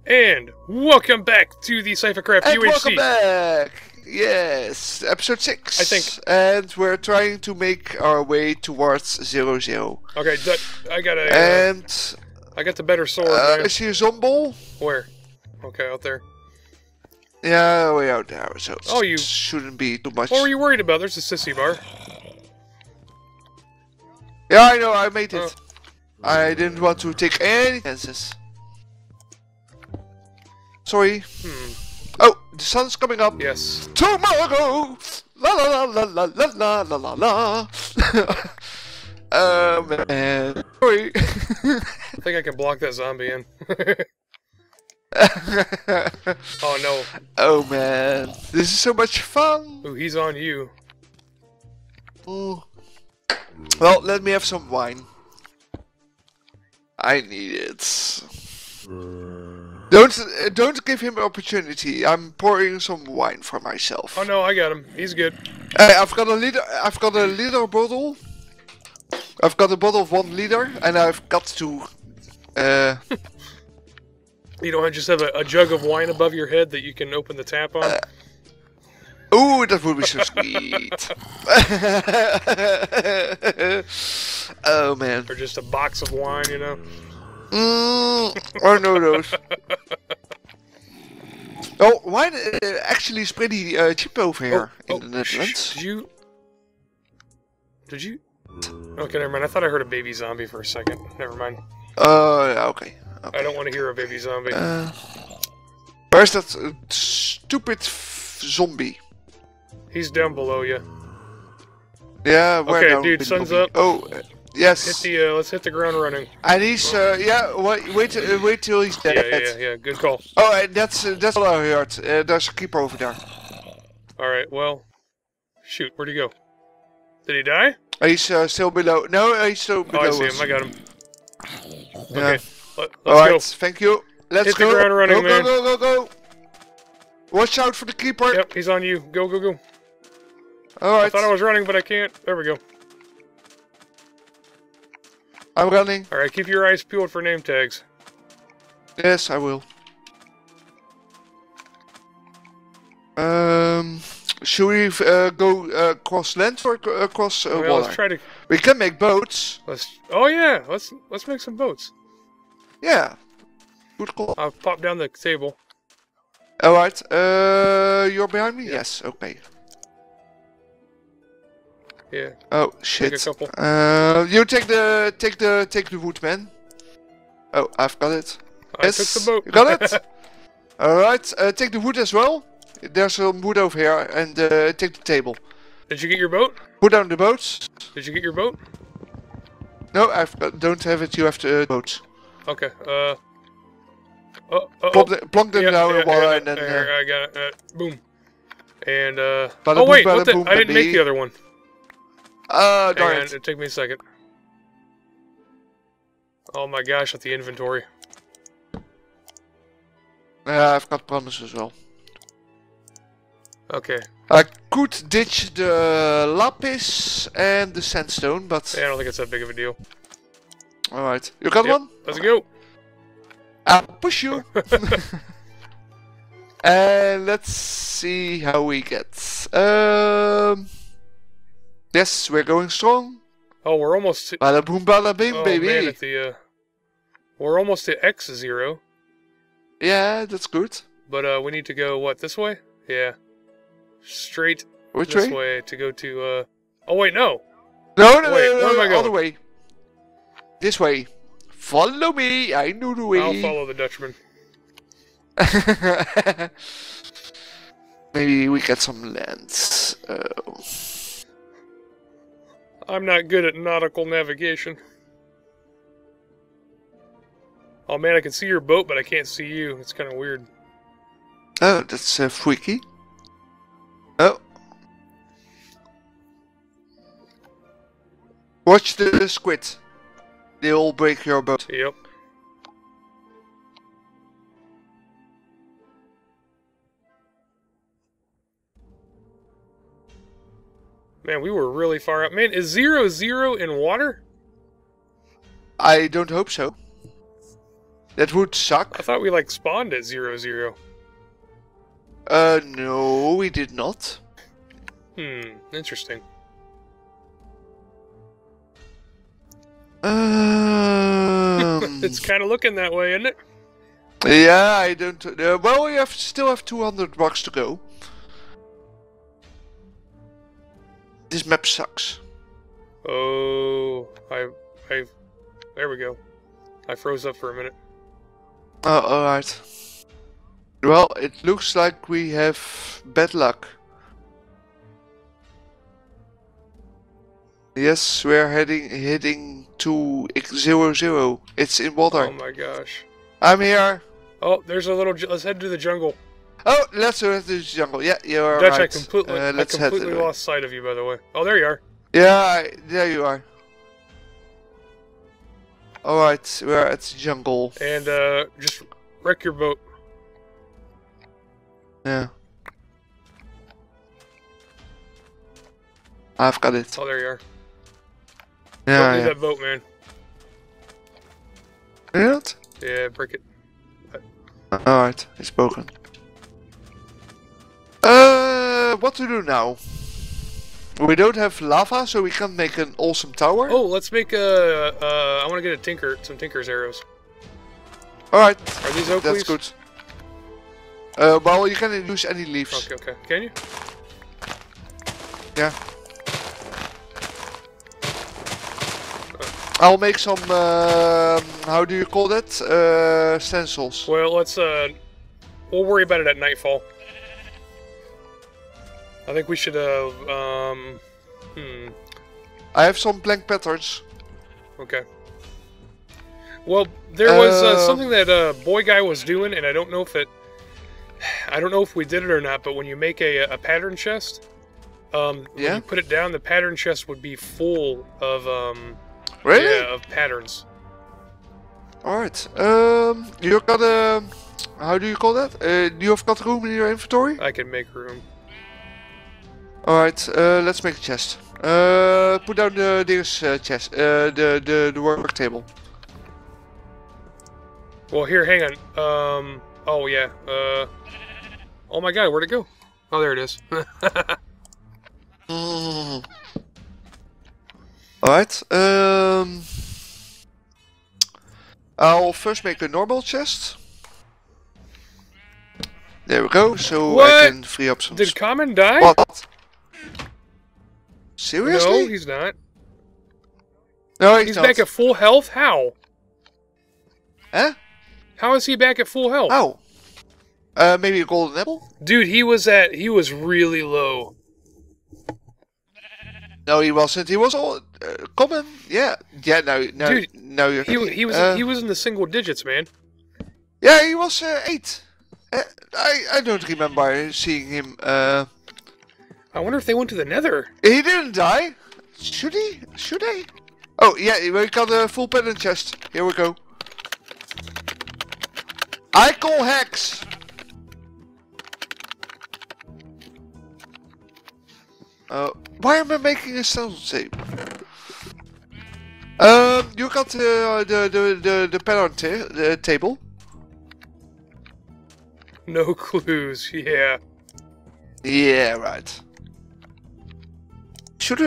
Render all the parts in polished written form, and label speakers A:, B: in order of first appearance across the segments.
A: And welcome back to the CypherCraft
B: And
A: UHC.
B: welcome back! Yes, episode 6.
A: I think.
B: And we're trying to make our way towards 0-0.
A: Okay, I got a.
B: And
A: I got the better sword. Man.
B: I see a zombie.
A: Where? Okay, out there.
B: Yeah, way out there. So
A: Oh, you
B: shouldn't be too much.
A: What were you worried about? There's a sissy bar.
B: Yeah, I know. I made it. I didn't want to take any chances. Sorry. Oh, the sun's coming up.
A: Yes.
B: Tomorrow. La la la la la la la la la. Man. Sorry.
A: I think I can block that zombie in. Oh no.
B: Oh man, this is so much fun.
A: Ooh, he's on you.
B: Ooh. Well, let me have some wine. I need it. Don't give him opportunity. I'm pouring some wine for myself.
A: Oh no, I got him. He's good.
B: I've got a liter bottle. I've got a bottle of 1 liter, and I've got to.
A: You don't just have a jug of wine above your head that you can open the tap on?
B: Oh, that would be so sweet. Oh man.
A: Or just a box of wine, you know?
B: Or no those. Oh, wine actually is pretty cheap over here in the Netherlands.
A: Did you? Okay, never mind. I thought I heard a baby zombie for a second. Never mind.
B: Yeah, okay.
A: I don't want to hear a baby zombie.
B: Where's that stupid zombie?
A: He's down below you.
B: Yeah, where
A: okay,
B: down
A: dude, sun's up.
B: Oh, yes.
A: Let's hit the ground running.
B: And he's yeah. Wait till he's dead.
A: Yeah. Good call.
B: Oh, and that's all I heard. There's a keeper over there.
A: All right. Well, shoot. Where'd he go? Did he die?
B: He's still below. No, he's still below.
A: Oh, I see
B: us.
A: him. I got him.
B: Yeah.
A: Okay. Let's
B: Alright,
A: go.
B: thank you. Let's
A: Hit
B: go.
A: the ground running, man.
B: Go. Watch out for the keeper.
A: Yep, he's on you. Go.
B: Alright.
A: I thought I was running, but I can't. There we go.
B: I'm running.
A: Alright, keep your eyes peeled for name tags.
B: Yes, I will. Should we go across land or across
A: Well,
B: water?
A: let's try to.
B: We can make boats.
A: Oh yeah, let's make some boats.
B: Yeah. Good call.
A: I'll pop down the table.
B: Alright. You're behind me? Yes. Okay.
A: Yeah.
B: Oh shit.
A: Take a couple.
B: You take the wood, man. Oh, I've got it.
A: I took the boat.
B: You got it. Alright. Take the wood as well. There's some wood over here, and take the table.
A: Did you get your boat?
B: Put down the boats.
A: Did you get your boat?
B: No, don't have it. You have the boats.
A: Okay.
B: Plonk them down in water, and then.
A: There, I got it. Boom. And
B: Bada
A: oh
B: boom,
A: wait,
B: bada boom,
A: I didn't make
B: baby.
A: the other one.
B: Darn
A: Hang on,
B: it.
A: it took me a second. Oh my gosh, at the inventory.
B: Yeah, I've got promise as well.
A: Okay.
B: I could ditch the lapis and the sandstone, but.
A: Yeah, I don't think it's that big of a deal.
B: Alright. You got one?
A: Let's go.
B: I'll push you. And let's see how we get. Yes, we're going strong.
A: Oh, we're almost to...
B: Bada boom, bada bing,
A: Oh,
B: baby.
A: man, at the, we're almost to X0.
B: Yeah, that's good.
A: But, we need to go, what, this way? Yeah. Straight
B: Which
A: this
B: way?
A: way to go to, Oh, wait, no.
B: No,
A: Wait, where am I
B: other
A: going?
B: way. This way. Follow me, I know the way.
A: I'll follow the Dutchman.
B: Maybe we get some lands.
A: I'm not good at nautical navigation. Oh, man, I can see your boat, but I can't see you. It's kind of weird.
B: Oh, that's freaky. Oh. Watch the squid. They'll break your boat.
A: Yep. Man, we were really far up. Man, is 0-0 in water?
B: I don't hope so. That would suck.
A: I thought we like spawned at 0, 0.
B: No, we did not.
A: Interesting. It's kind of looking that way, isn't it?
B: Yeah, I don't. Well, we still have 200 bucks to go. This map sucks.
A: Oh, there we go. I froze up for a minute.
B: Oh, alright. Well, it looks like we have bad luck. Yes, we're heading to X00. It's in water.
A: Oh my gosh.
B: I'm here.
A: Oh, there's a little. Let's head to the jungle.
B: Oh, let's go to the jungle. Yeah, you're
A: Dutch,
B: right.
A: I completely lost sight of you, by the way. Oh, there you are.
B: Yeah, there you are. Alright, we're at the jungle.
A: And just wreck your boat.
B: Yeah. I've got it.
A: Oh, there you are.
B: Yeah,
A: Don't leave
B: yeah.
A: that boat, man.
B: What?
A: Yeah, break it.
B: Alright, it's broken. What to do now? We don't have lava, so we can't make an awesome tower.
A: Oh, let's make I want to get some Tinker's arrows.
B: Alright,
A: Are these oak
B: that's
A: leaves?
B: good. Well, you can use any leaves.
A: Okay. Can you?
B: Yeah. I'll make some, how do you call that? Stencils.
A: Well, let's we'll worry about it at nightfall. I think we should
B: I have some blank patterns.
A: Okay. Well, there was something that boy guy was doing, and I don't know if we did it or not. But when you make a pattern chest, when you put it down, the pattern chest would be full of
B: Really?
A: yeah, of patterns.
B: Alright. You got a, how do you call that? You've got room in your inventory?
A: I can make room.
B: Alright, let's make a chest. Put down this chest, the work table.
A: Well, here, hang on. Oh yeah. Oh my God, where'd it go? Oh, there it is.
B: Alright, I'll first make a normal chest. There we go, so
A: What?
B: I can free up some
A: Did Common die?
B: What? Seriously?
A: No, he's not.
B: No,
A: He's
B: not.
A: back at full health? How?
B: Huh?
A: How is he back at full health?
B: Oh. Maybe a golden apple?
A: Dude, he was really low.
B: No, he wasn't. He was all common. Yeah. Yeah. No.
A: Dude,
B: no. You're
A: He was in the single digits, man.
B: Yeah, he was 8. I don't remember seeing him.
A: I wonder if they went to the Nether.
B: He didn't die. Should he? Should I? Oh yeah, we got a full pattern chest. Here we go. I call hacks. Why am I making a stencil tape? You got the pattern table.
A: No clues. Yeah.
B: Yeah, right. Should.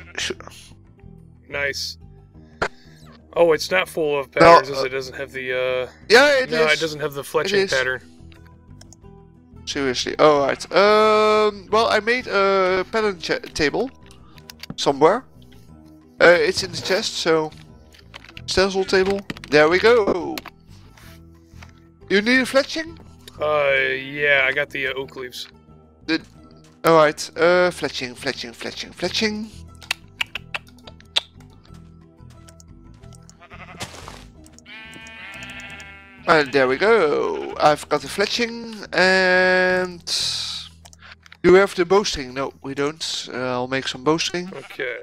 A: Nice. Oh, it's not full of patterns, is it? It doesn't have the
B: Yeah, it is.
A: No, it doesn't have the fletching pattern.
B: Seriously. Alright. Well, I made a pattern table. Somewhere. It's in the chest, so... Stencil table. There we go. You need a fletching?
A: Yeah, I got the oak leaves.
B: Alright. Fletching. And there we go. I've got the fletching and... Do we have the bowstring? No, we don't. I'll make some bowstring.
A: Okay.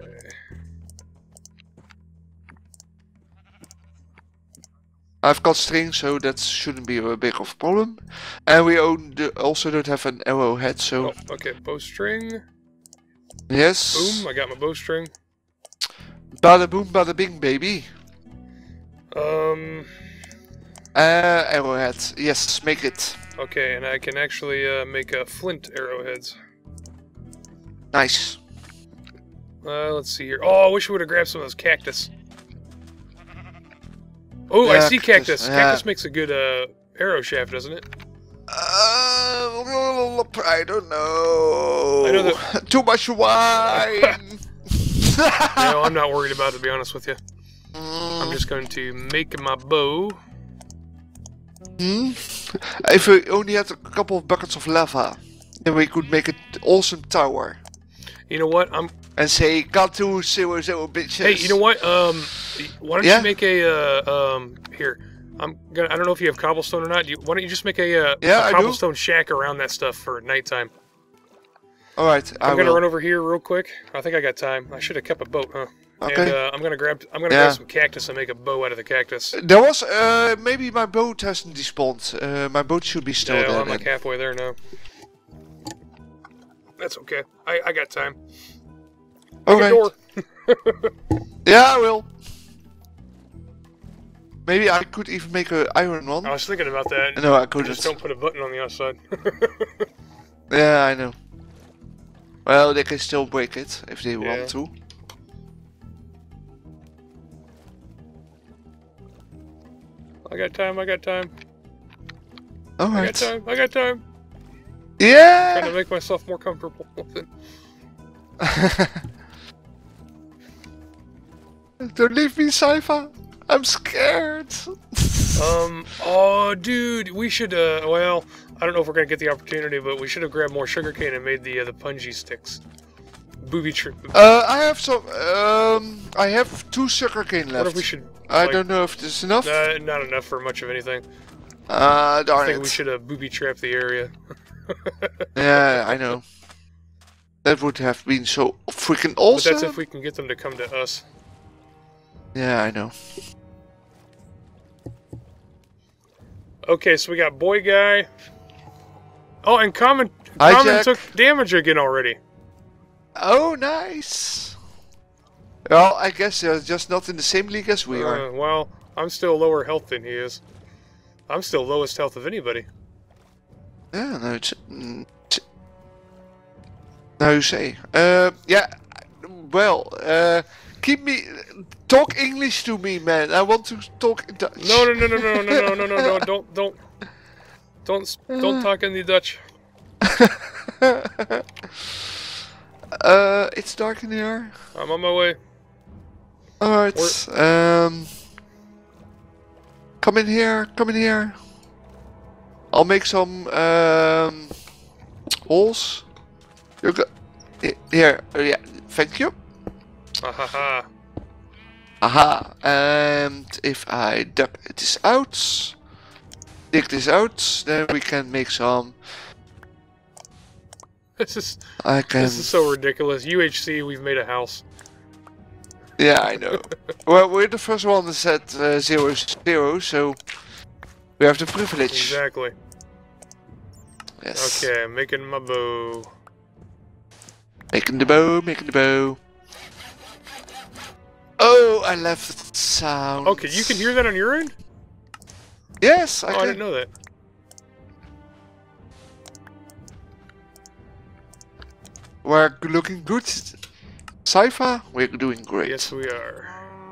B: I've got string, so that shouldn't be a big of a problem. And we also don't have an arrowhead, so...
A: Oh, okay, bowstring.
B: Yes.
A: Boom, I got my bowstring.
B: Bada boom, bada bing, baby. Arrowhead. Yes, make it.
A: Okay, and I can actually make flint arrowheads.
B: Nice.
A: Let's see here. Oh, I wish we would have grabbed some of those cactus. Oh,
B: Yeah,
A: I see cactus.
B: yeah.
A: Cactus makes a good arrow shaft, doesn't it?
B: I don't know.
A: I know that.
B: Too much wine.
A: No, I'm not worried about it, to be honest with you. I'm just going to make my bow.
B: If we only had a couple of buckets of lava, then we could make an awesome tower.
A: You know what?
B: And say, got 200 bitches.
A: Hey, you know what? Why don't
B: Yeah?
A: you make a here? I don't know if you have cobblestone or not. Why don't you just make a
B: Yeah, I do.
A: cobblestone shack around that stuff for nighttime?
B: All right,
A: I'm gonna
B: will.
A: run over here real quick. I think I got time. I should have kept a boat, huh?
B: Okay.
A: And I'm gonna grab
B: Yeah.
A: some cactus and make a bow out of the cactus.
B: There was maybe my boat hasn't despawned. My boat should be still
A: Yeah,
B: there.
A: well, I'm like
B: then.
A: halfway there now. That's okay. I got time.
B: All
A: Make a
B: right.
A: door.
B: Yeah, I will. Maybe I could even make an iron one.
A: I was thinking about that.
B: No, I
A: Just
B: couldn't.
A: don't put a button on the outside.
B: Yeah, I know. Well, they can still break it if they
A: Yeah.
B: want to.
A: I got time. I got time.
B: All
A: I got
B: right.
A: time. I got time. Trying to
B: Yeah.
A: make myself more comfortable with it.
B: Don't leave me, Sypha. I'm scared.
A: Oh, dude, we should, well, I don't know if we're gonna get the opportunity, but we should have grabbed more sugarcane and made the punji sticks. Booby trip.
B: I have some. I have 2 sugarcane left.
A: What if we should,
B: I
A: like,
B: don't know if this is enough.
A: not enough for much of anything.
B: Darn
A: I think
B: it.
A: we should, booby trap the area.
B: Yeah, I know. That would have been so freaking
A: But
B: awesome.
A: that's if we can get them to come to us.
B: Yeah, I know.
A: Okay, so we got boy guy. Oh, and Common
B: Hi, Jack.
A: took damage again already.
B: Oh, nice. Well, I guess they're just not in the same league as we are.
A: Well, I'm still lower health than he is. I'm still lowest health of anybody.
B: Yeah, no, now you say. Yeah, well, keep me... Talk English to me, man. I want to talk in Dutch.
A: No, don't talk in the Dutch.
B: It's dark in here.
A: I'm on my way.
B: Alright, come in here, come in here. I'll make some, holes. You go... Here, yeah, thank you.
A: Ahaha.
B: Aha, and if I dig this out, then we can make some...
A: This is
B: This
A: so ridiculous. UHC, we've made a house.
B: Yeah, I know. Well, we're the first one that said 0-0, so we have the privilege.
A: Exactly.
B: Yes.
A: Okay, I'm making my bow.
B: Making the bow, making the bow. Oh, I left sound.
A: Okay, you can hear that on your end?
B: Yes, I
A: Oh,
B: can.
A: I didn't know that.
B: We're looking good. Sypha, we're doing great.
A: Yes, we are.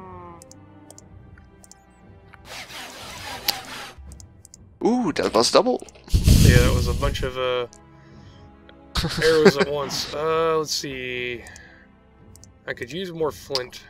B: Ooh, that was double.
A: Yeah, that was a bunch of arrows at once. Let's see. I could use more flint.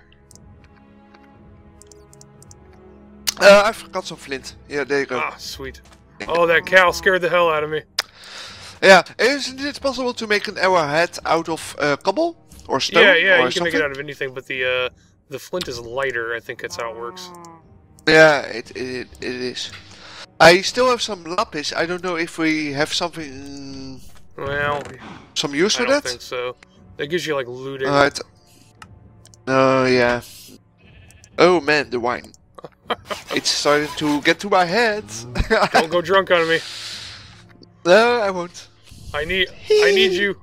B: I forgot some flint. Yeah, there you go.
A: Ah, sweet. Oh, that cow scared the hell out of me.
B: Yeah, isn't it possible to make an arrowhead out of cobble or stone?
A: Yeah,
B: or
A: you can
B: something?
A: make it out of anything, but the flint is lighter. I think that's how it works.
B: Yeah, it is. I still have some lapis. I don't know if we have something,
A: Well,
B: some use
A: I
B: for
A: don't
B: that.
A: think so. That gives you like looting.
B: Alright. Oh yeah. Oh man, the wine. It's starting to get to my head.
A: Don't go drunk on me.
B: No, I won't.
A: I need you.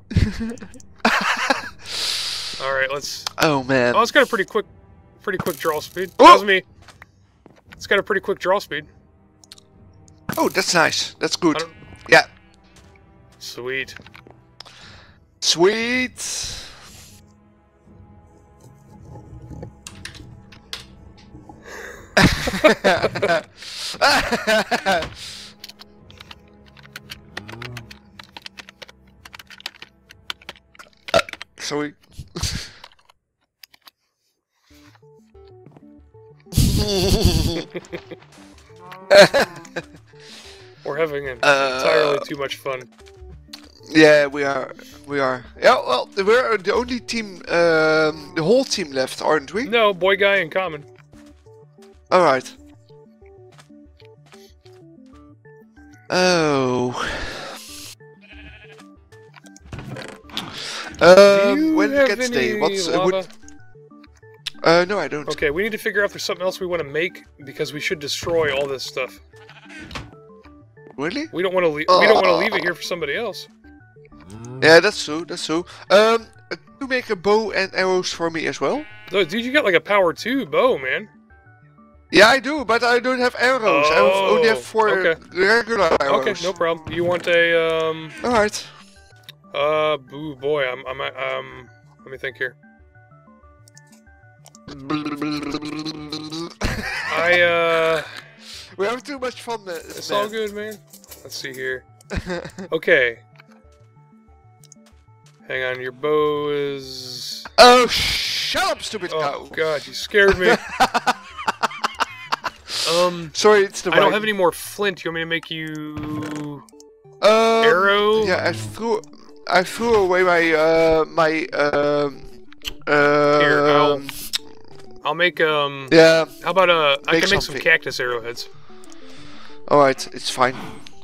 A: All right, let's.
B: Oh man.
A: Oh, it's got a pretty quick draw speed.
B: Oh!
A: That was me. It's got a pretty quick draw speed.
B: Oh, that's nice. That's
A: I
B: good.
A: don't-
B: Yeah.
A: Sweet.
B: Sweet. Sorry.
A: We're having entirely too much fun.
B: Yeah, we are. We are. Yeah, well, we're the only team, the whole team left, aren't we?
A: No, boy guy in common.
B: Alright. Oh.
A: Do you
B: When
A: have
B: it gets day,
A: any
B: what's
A: lava?
B: no, I don't.
A: Okay, we need to figure out if there's something else we want to make because we should destroy all this stuff.
B: Really?
A: We don't want to leave. We don't want to leave it here for somebody else.
B: Yeah, that's true. That's true. You make a bow and arrows for me as well.
A: Dude, you got like a power 2 bow, man.
B: Yeah, I do, but I don't have arrows. I only have 4
A: okay.
B: regular arrows.
A: Okay, no problem. You want a
B: Alright.
A: boo boy. Let me think here.
B: We have too much fun.
A: It's all good, man. Let's see here. Okay. Hang on, your bow is...
B: Oh, shut up, stupid cow!
A: Oh god, you scared me.
B: Sorry, it's the
A: I don't have any more flint. You want me to make you... arrow?
B: Yeah, I threw away my
A: Here, I'll make
B: yeah.
A: how about I can make some
B: something.
A: cactus arrowheads.
B: Alright, it's fine.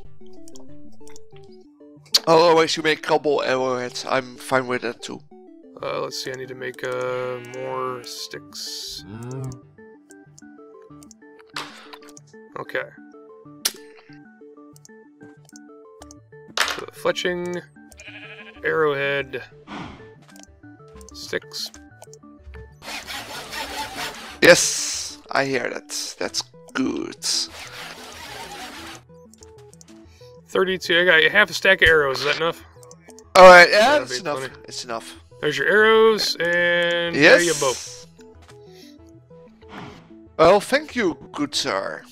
B: Otherwise you make cobble arrowheads. I'm fine with that too.
A: Let's see, I need to make more sticks. Okay. So, fletching, arrowhead, sticks.
B: Yes, I hear that. That's good.
A: 32. I got half a stack of arrows. Is that enough?
B: Alright, yeah,
A: That'd
B: it's
A: be
B: enough.
A: plenty.
B: It's enough.
A: There's your arrows, and
B: Yes.
A: there you bow.
B: Well, thank you, good sir.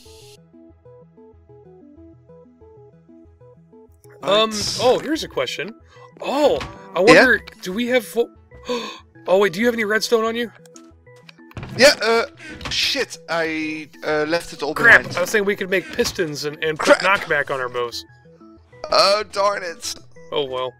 A: Oh, here's a question. Oh, I wonder, do we have... Oh, wait, do you have any redstone on you?
B: Yeah, shit, I left it all
A: Crap,
B: behind.
A: I was thinking we could make pistons and put
B: Crap.
A: knockback on our bows.
B: Oh, darn it.
A: Oh, well.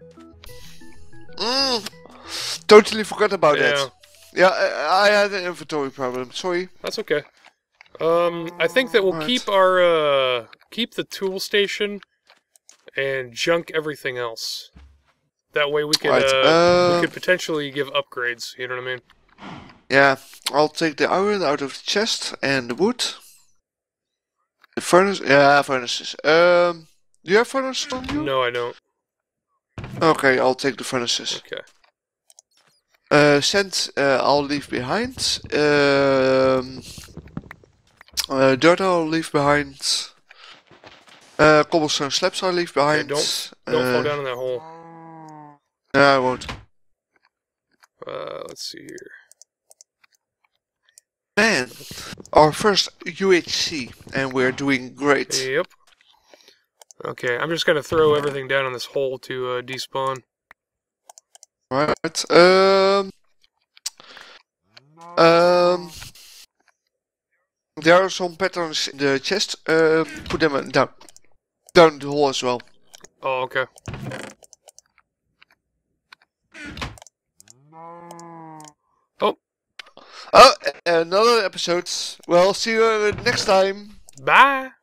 B: Totally forgot about
A: Yeah.
B: that. Yeah, I had an inventory problem, sorry.
A: That's okay. I think that we'll
B: Right.
A: keep our, keep the tool station and junk everything else. That way we could,
B: Right,
A: we could potentially give upgrades, you know what I mean?
B: Yeah, I'll take the iron out of the chest and the wood. The furnace, yeah, furnaces. Do you have furnaces on you?
A: No, I don't.
B: Okay, I'll take the furnaces.
A: Okay.
B: Sand, I'll leave behind. Dirt I'll leave behind. Cobblestone slabs I'll leave behind.
A: don't fall down in that hole.
B: No, I won't.
A: Let's see here.
B: Man, our first UHC, and we're doing great.
A: Yep. Okay, I'm just gonna throw everything down in this hole to despawn.
B: Right. There are some patterns in the chest. Put them down the hole as well.
A: Oh, okay.
B: Oh, another episode. Well, see you next time.
A: Bye!